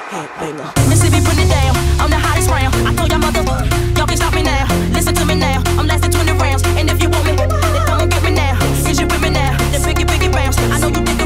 Mississippi, put it down. I'm the hottest round. I told y'all mother, y'all can stop me now. Listen to me now. I'm lasting 20 rounds. And if you want me, then come and get me now. Is you with me now? Then biggie, biggie bounce. I know you think